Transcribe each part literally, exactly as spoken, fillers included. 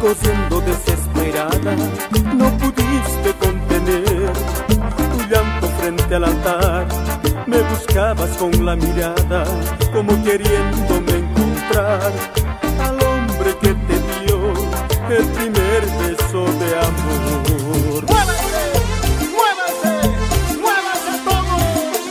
Cosiendo desesperada, no pudiste contener tu llanto frente al altar. Me buscabas con la mirada, como queriéndome encontrar al hombre que te dio el primer beso de amor. ¡Muévanse! ¡Muévanse! ¡Muévanse todos!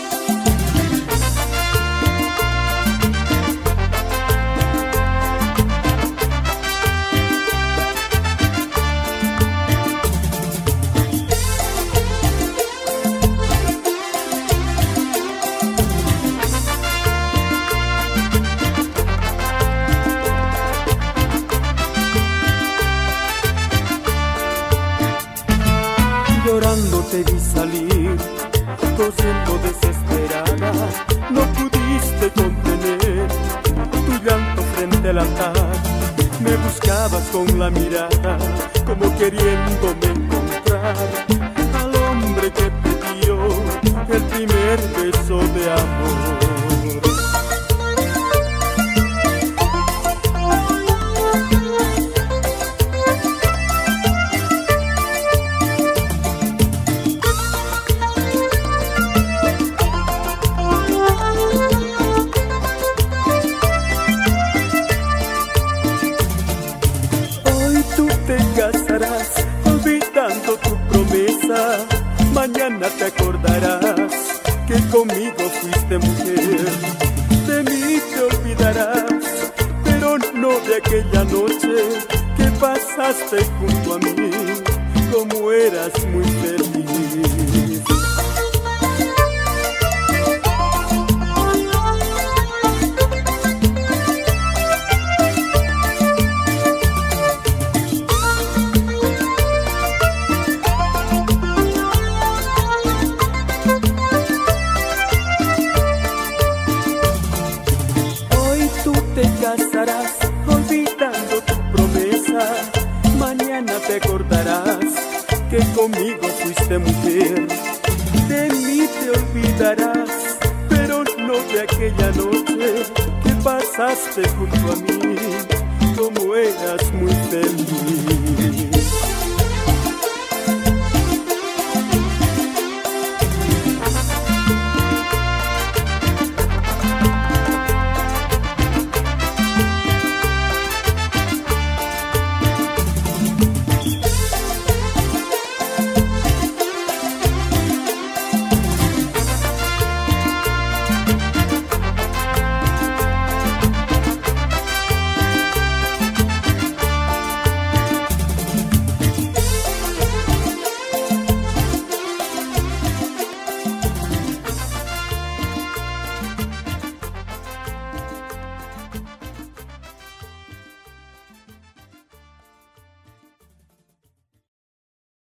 Llorando te vi salir, cosiendo desesperada, no pudiste contener tu llanto frente al altar. Me buscabas con la mirada, como queriéndome encontrar al hombre que te dio el primer beso de amor. Te casarás olvidando tu promesa. Mañana te acordarás que conmigo fuiste mujer. De mí te olvidarás, pero no de aquella noche que pasaste junto a mí, como eras muy feliz. Te casarás olvidando tu promesa. Mañana te acordarás que conmigo fuiste mujer. De mí te olvidarás, pero no de aquella noche que pasaste junto a mí, como eras muy feliz.